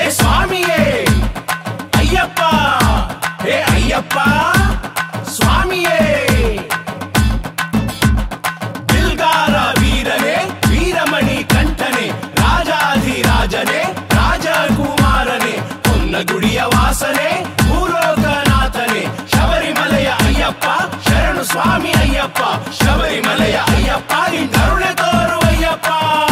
ಸ್ವಾಮಿಯೇ ಅಯ್ಯಪ್ಪ, ಹೇ ಅಯ್ಯಪ್ಪ ಸ್ವಾಮಿಯೇ. ಬಿಲ್ಗಾರ ವೀರನೇ, ವೀರಮಣಿ ಕಂಠನೆ, ರಾಜಾಧಿರಾಜನೇ, ರಾಜಕುಮಾರನೇ, ಹೊನ್ನಗುಡಿಯ ವಾಸನೆ, ಭೂಲೋಕನಾಥನೆ, ಶಬರಿಮಲೆಯ ಅಯ್ಯಪ್ಪ ಶರಣು ಸ್ವಾಮಿ ಅಯ್ಯಪ್ಪ, ಶಬರಿಮಲೆಯ ಅಯ್ಯಪ್ಪ ನೀ ಕರುಣೆ ತೋರುವಯ್ಯಪ್ಪ.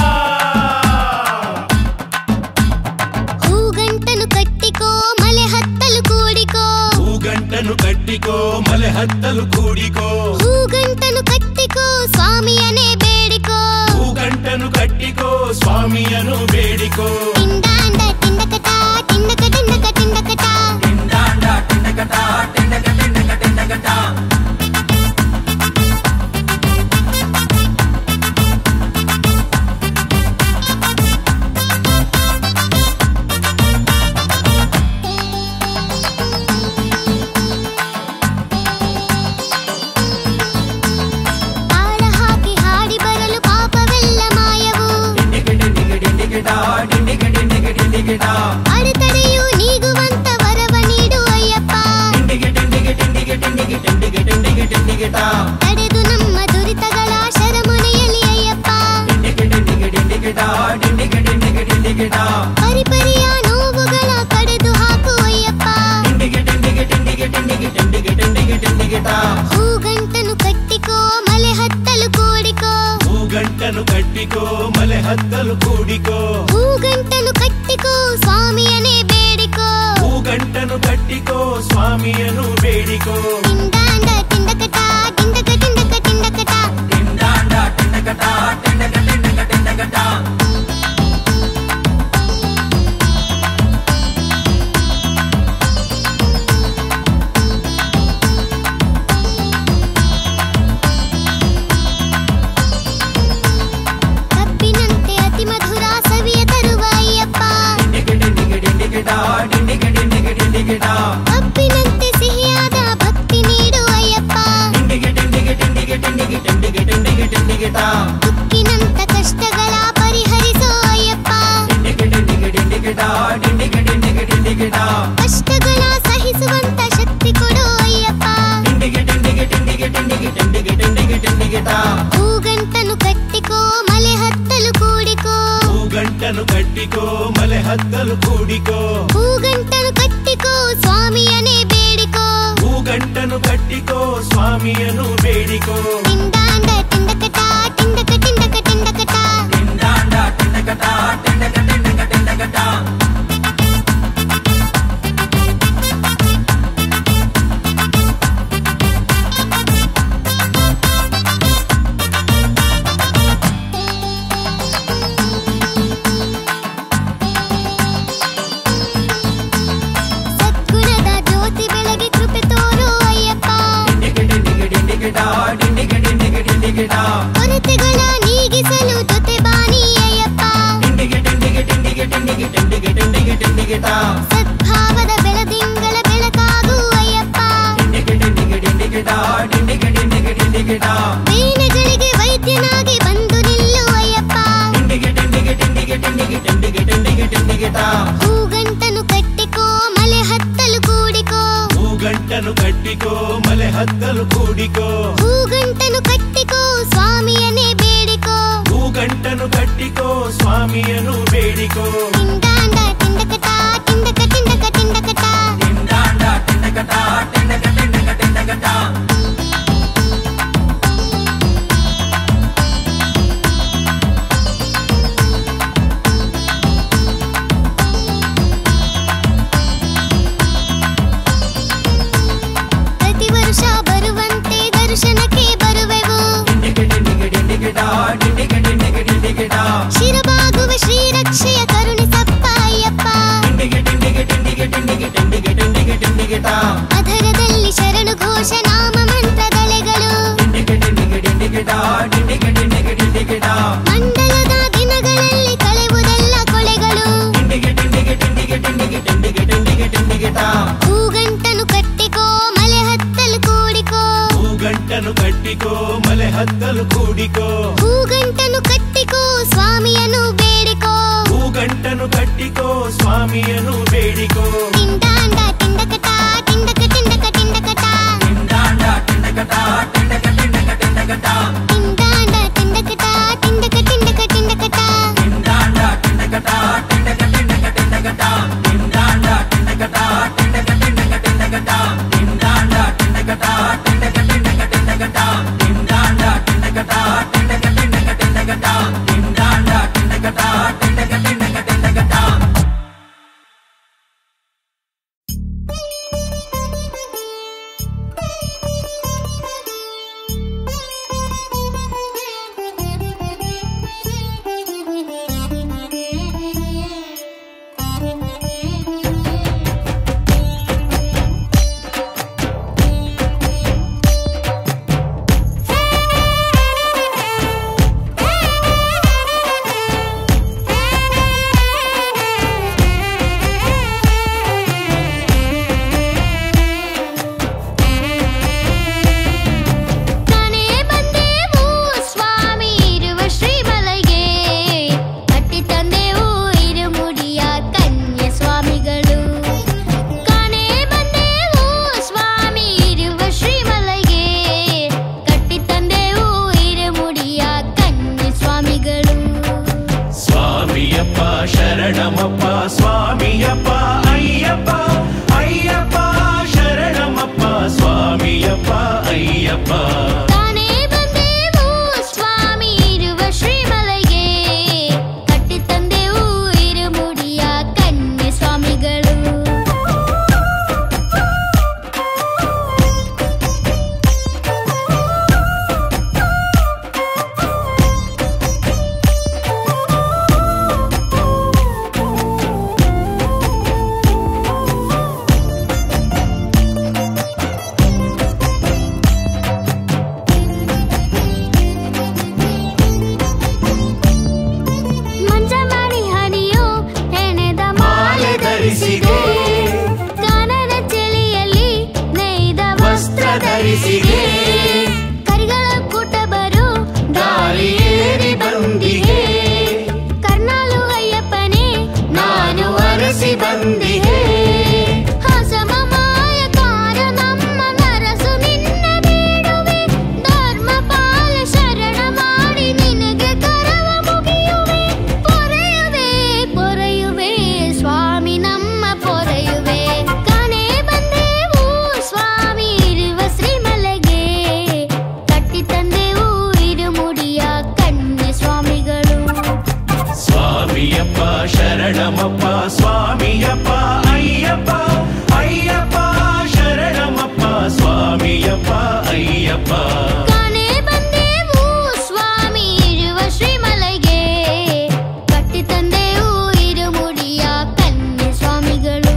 ಹೂಗಂಟನು ಕಟ್ಟಿಕೋ ಮಲೆ ಹತ್ತಲು ಕೂಡಿಕೋ, ಹೂಗಂಟನು ಕಟ್ಟಿಕೋ ಮಲೆ ಹತ್ತಲು ಕೂಡಿಕೋ, ಹೂಗಂಟನು ಕಟ್ಟಿಕೋ ಸ್ವಾಮಿಯನೇ ಬೇಡಿಕೋ, ಹೂಗಂಟನು ಕಟ್ಟಿಕೋ ಸ್ವಾಮಿಯನು ಬೇಡಿಕೋ. ಟಿಂಡಾಂಡ ಟಿಂಡಕಟ ಟಿಂಡಕ ಟಿಂಡಕ ಟಿಂಡಕಟ, ಟಿಂಡಾಂಡ ಟಿಂಡಕಟ ಟಿಂಡಕ ಟಿಂಡಕ ಟಿಂಡಕಟ. ತಾಳ ಹಾಕಿ ಹಾಡಿ ಬರಲು ಪಾಪವೆಲ್ಲ ಮಾಯವು, ಅಡೆತಡೆಯು ನೀಗುವಂತ ವರವ ನೀಡು ಅಯ್ಯಪ್ಪ, ತಡೆದು ನಮ್ಮ ದುರಿತಗಳ ಶರಮುನೆಯಲ್ಲಿ ಅಯ್ಯಪ್ಪ, ಪರಿಪರಿಯ ನೋವುಗಳ ಕಡೆದು ಹಾಕು ಅಯ್ಯಪ್ಪ. ಹೂಗಂಟನು ಕಟ್ಟಿಕೋ ಮಲೆ ಹತ್ತಲು ಕೂಡಿಕೋ, ಹೂಗಂಟನು ಕಟ್ಟಿಕೋ ಮಲೆ ಹತ್ತಲು ಕೂಡಿಕೋ, ಹೂಗಂಟನು ಕಟ್ಟಿಕೋ ಸ್ವಾಮಿಯನೇ ಬೇಡಿಕೋ, ಹೂಗಂಟನು ಕಟ್ಟಿಕೋ ಸ್ವಾಮಿಯನು ಬೇಡಿಕೋ. ಟಿಂಡಾಂಡ ಟಿಂಡಕಟ ಟಿಂಡಕ ಟಿಂಡಕ ಟಿಂಡಕಟ, ಟಿಂಡಾಂಡ ಟಿಂಡಕಟ ಟಿಂಡಕ ಟಿಂಡಕ ಟಿಂಡಕಟ. ಕಬ್ಬಿನಂತೆ ಅತಿ ಮಧುರ ಸವಿಯ ತರುವ ಅಯ್ಯಪ್ಪ, ಕಬ್ಬಿನಂತೆ ಸಿಹಿಯಾದ ಭಕ್ತಿ ನೀಡು ಅಯ್ಯಪ್ಪ, ತುಕ್ಕಿನಂತ ಕಷ್ಟಗಳ ಪರಿಹರಿಸೋ ಅಯ್ಯಪ್ಪ, ಕಷ್ಟಗಳ ಸಹಿಸುವಂತ ಶಕ್ತಿ ಕೊಡು ಅಯ್ಯಪ್ಪ. ಹೂಗಂಟನು ಕಟ್ಟಿಕೋ ಮಲೆ ಹತ್ತಲು ಕೂಡಿಕೋ, ಹೂಗಂಟನು ಕಟ್ಟಿಕೋ ಮಲೆ ಹತ್ತಲು ಕೂಡಿಕೋ, ಹೂಗಂಟನು ಕಟ್ಟಿಕೋ ಸ್ವಾಮಿಯನೇ ಬೇಡಿಕೋ, ಹೂಗಂಟನು ಕಟ್ಟಿಕೋ ಸ್ವಾಮಿಯನು ಬೇಡಿಕೋ. ಟಿಂಡಾಂಡ ಟಿಂಡಕಟ ಟಿಂಡಕ ಟಿಂಡಕ ಟಿಂಡಕಟ, ಟಿಂಡಾಂಡ ಟಿಂಡಕಟ ಟಿಂಡಕ ಟಿಂಡಕ ಟಿಂಡಕಟ. ಸದ್ಗುಣದ ಜ್ಯೋತಿ ಬೆಳಗಿ ಕೃಪೆ ತೋರು ಅಯ್ಯಪ್ಪ, ಕೊರತೆಗಳ ನೀಗಿಸಲು ಜೊತೆ ಬಾನಿ ಅಯ್ಯಪ್ಪ, ಸದ್ಭಾವದ ಬೆಳದಿಂಗಳ ಬೆಳಕಾಗು ಅಯ್ಯಪ್ಪ, ಬೇನೆಗಳಿಗೆ ವೈದ್ಯನಾಗಿ ಬಂದು ನಿಲ್ಲು ಅಯ್ಯಪ್ಪ. ಹೂಗಂಟನು ಕಟ್ಟಿಕೋ ಮಲೆ ಹತ್ತಲು ಕೂಡಿಕೋ, ಹೂಗಂಟನು ಕಟ್ಟಿಕೋ ಮಲೆ ಹತ್ತಲು ಕೂಡಿಕೋ, ಹೂಗಂಟನು ಕಟ್ಟಿಕೋ ಸ್ವಾಮಿಯನೇ ಬೇಡಿಕೋ, ಹೂಗಂಟನು ಕಟ್ಟಿಕೋ ಸ್ವಾಮಿಯನು ಬೇಡಿಕೋ. ಟಿಂಡಾಂಡ ಟಿಂಡಕಟ ಟಿಂಡಕ ಟಿಂಡಕ ಟಿಂಡಕಟ, ಟಿಂಡಾಂಡ ಟಿಂಡಕಟ ಟಿಂಡಕ ಟಿಂಡಕ ಟಿಂಡಕಟ. ಪ್ರತಿ ವರ್ಷ ಬರುವಂತೆ ದರ್ಶನಕ್ಕೆ ಬರುವೆವು, ಶಿರಬಾಗುವ ಶ್ರೀರಕ್ಷೆಯ ಕರುಣಿಸ ಸ್ವಾಮಿಯನ್ನು ಬೇಡಿಕೋ ಟಿಂಡಾಂಡ ಟಿಂಡಕಟ ಟಿಂಡಕ ಟಿಂಡಕ ಟಿಂಡಕಟ ಟಿಂಡಾಂಡ ಟಿಂಡಕಟ ಟಿಂಡಕ ಟಿಂಡಕ ಟಿಂಡಕಟ ಟಿಂಡಾಂಡ ಟಿಂಡಕಟ ಟಿಂಡಕ ಟಿಂಡಕ ಟಿಂಡಕಟ ಟಿಂಡಾಂಡ ಟಿಂಡಕಟ ಟಿಂಡಕ ಟಿಂಡಕ ಟಿಂಡಕಟ ಟಿಂಡಾಂಡ ಟಿಂಡಕಟ ಟಿಂಡಕ ಟಿಂಡಕ ಟಿಂಡಕಟ ಟಿಂಡಾಂಡ ಟಿಂಡಕಟ ಟಿಂಡಕ ಟಿಂಡಕ ಟಿಂಡಕಟ ಟಿಂಡಾಂಡ ಟಿಂಡಕಟ ಟಿಂಡಕ ಟಿಂಡಕ ಟಿಂಡಕಟ ಟಿಂಡಾಂಡ ಟಿಂಡಕಟ ಟಿಂಡಕ ಟಿಂಡಕ ಟಿಂಡಕಟ ಶರಣಮಪ್ಪ ಸ್ವಾಮಿಯಪ್ಪ ಅಯ್ಯಪ್ಪ ಅಯ್ಯಪ್ಪ ಶರಣಮಪ್ಪ ಸ್ವಾಮಿಯಪ್ಪ ಅಯ್ಯಪ್ಪ ತಾನೇ ಬಂದೆವು ಸ್ವಾಮಿ ಇರುವ ಶ್ರೀಮಲೆಗೆ ಕಟ್ಟಿ ತಂದೆವು ಇರುಮುಡಿಯ ಕನ್ಯೆ ಸ್ವಾಮಿಗಳು ಕಾನನ ಚಳಿಯಲ್ಲಿ ನೇಯ್ದ ವಸ್ತ್ರ ಧರಿಸಿಗೆ ಕರಿಗಳ ಕೂಟ ಬರು ದಾರಿ ಏರಿ ಬಂದಿಗೆ ಕರ್ನಾಲು ಅಯ್ಯಪ್ಪನೇ ನಾನು ಅರಸಿ ಬಂದಿಗೆ ಹಸಮ ಮಾಯಕಾರ ನಮ್ಮ ನರಸು ನಿನ್ನ ಬೇಡುವೆ ಧರ್ಮಪಾಲ ಶರಣ ಮಾಡಿ ನಿನಗೆ ಕರವ ಮುಗಿಯುವೆ ಪೊರೆಯುವೆ ಪೊರೆಯುವೆ ಸ್ವಾಮಿ ನಮ್ಮ ಪೊರೆಯುವೆ ಕಾಣೆ ಬಂದೆವು ಸ್ವಾಮಿ ಇರುವ ಶ್ರೀಮಲೆಗೆ ಕಟ್ಟಿ ತಂದೆವು ಇರುಮುಡಿಯ ಕನ್ಯೆ ಸ್ವಾಮಿಗಳು ಸ್ವಾಮಿಯಪ್ಪ ಶರಣಮಪ್ಪ ಸ್ವಾಮಿಯಪ್ಪ ಅಯ್ಯಪ್ಪ ಅಯ್ಯಪ್ಪ ಶರಣಮಪ್ಪ ಸ್ವಾಮಿಯಪ್ಪ ಅಯ್ಯಪ್ಪ ಕಾಣೆ ಬಂದೆವು ಸ್ವಾಮಿ ಇರುವ ಶ್ರೀಮಲೆಗೆ ಕಟ್ಟಿ ತಂದೆವು ಇರುಮುಡಿಯ ಕನ್ಯೆ ಸ್ವಾಮಿಗಳು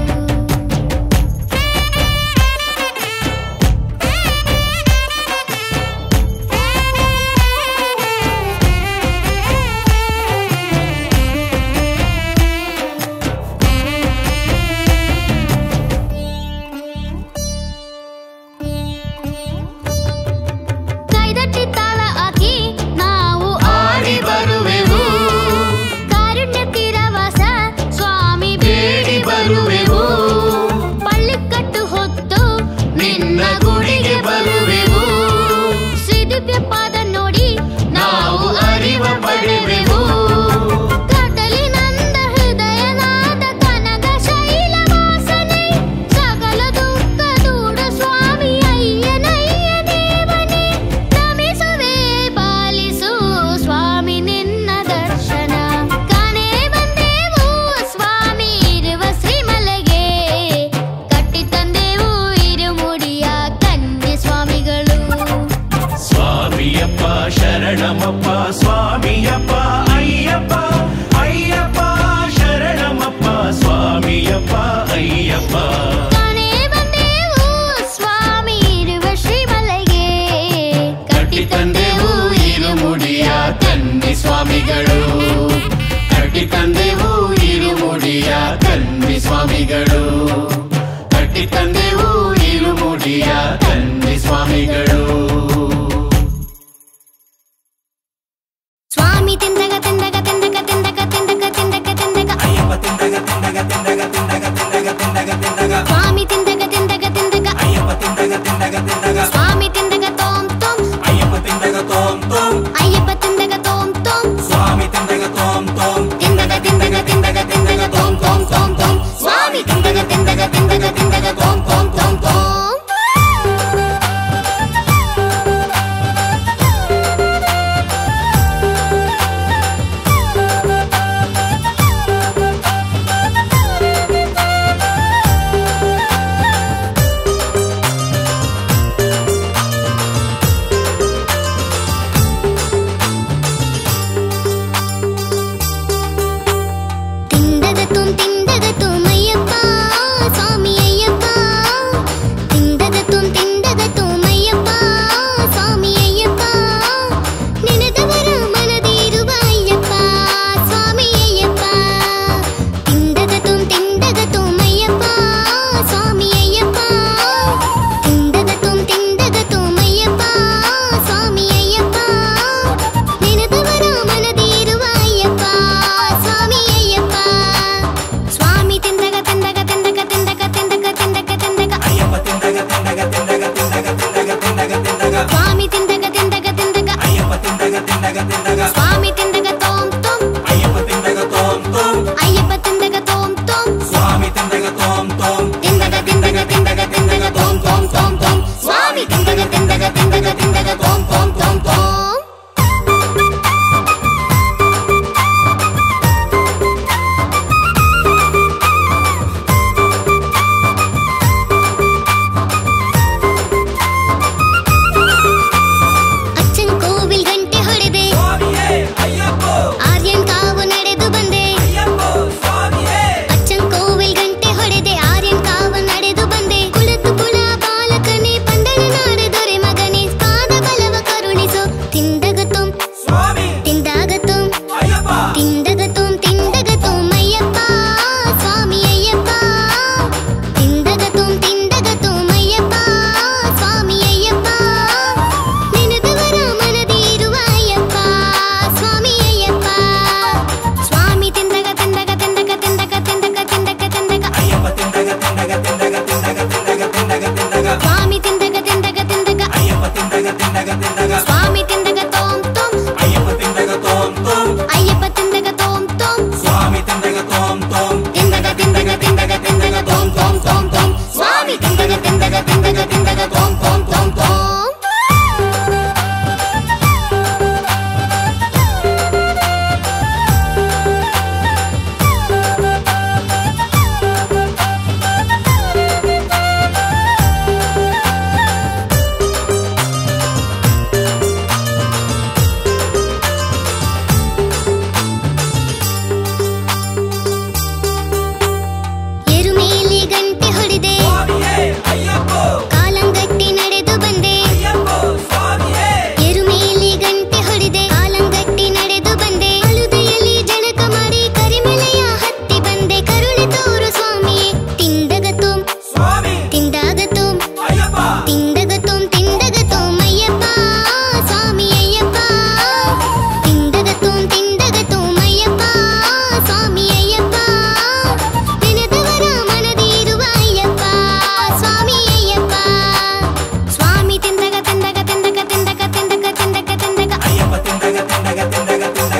ಸ್ವಾಮಿ ತಿಂದಗ ತಿಂದಗ ತಿಂದಗ ಅಯ್ಯಪ್ಪ ತಿಂದಗ ತಿಂದಗ ತಿಂದಗ ಸ್ವಾಮಿ ತಿಂದಗ ತೋಂ ತೋಂ ಅಯ್ಯಪ್ಪ ತಿಂದಗ ತೋಂ ತೋಂ ಅಯ್ಯಪ್ಪ ತಿಂದಗ ತೋಂ ತೋಂ ಸ್ವಾಮಿ ತಿಂದಗ ತೋಂ ತೋಂ ತಿಂದಗ ತಿಂದಗ ತಿಂದಗ ತಿಂದಗ ತೋಂ ತೋಂ ತೋಂ ತೋಂ ಸ್ವಾಮಿ ತಿಂದಗ ತಿಂದಗ ತಿಂದಗ ತಿಂದಗ ತೋಂ ತೋಂ ತೋಂ ತೋಂ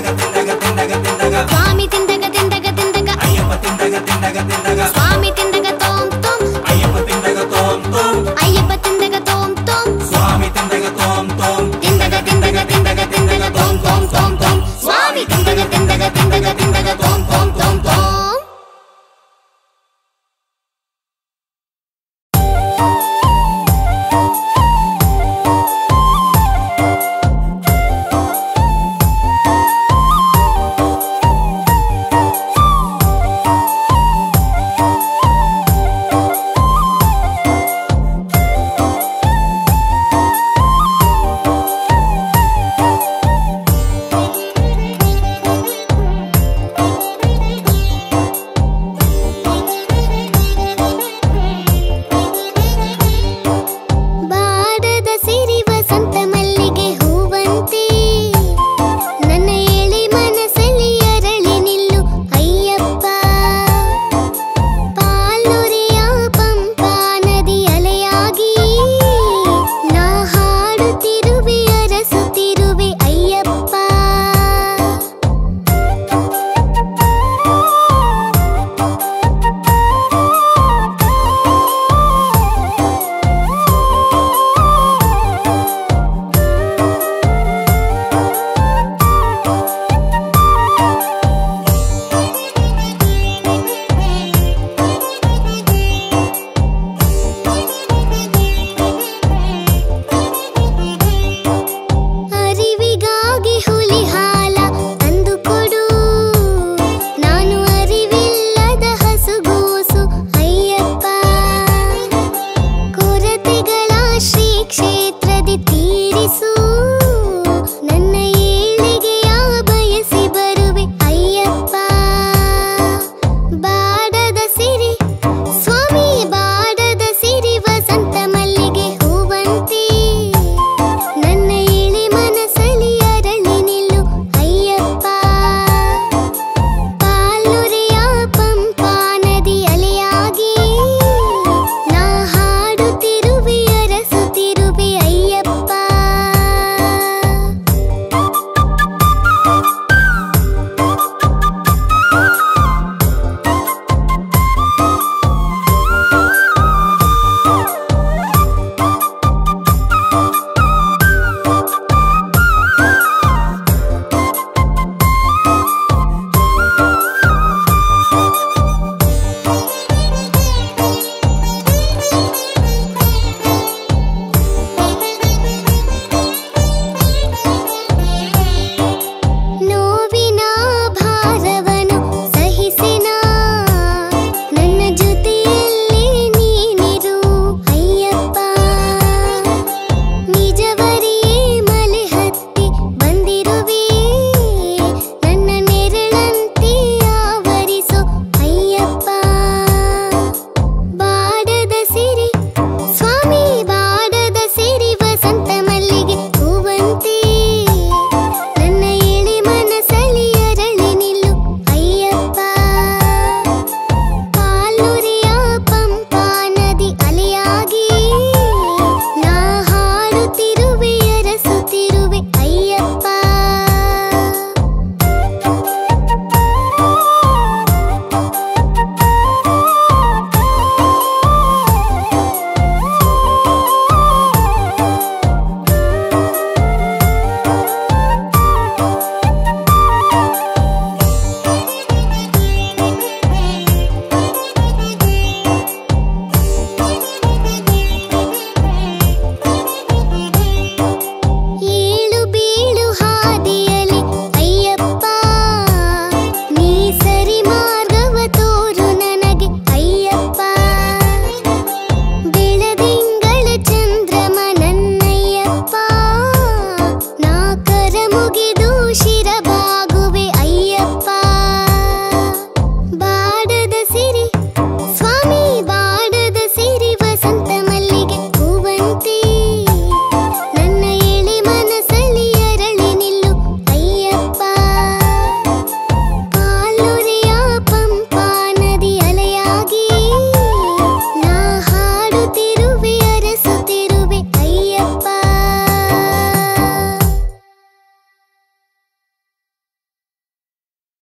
ಸ್ವಾಮಿ ತಿಂದಗ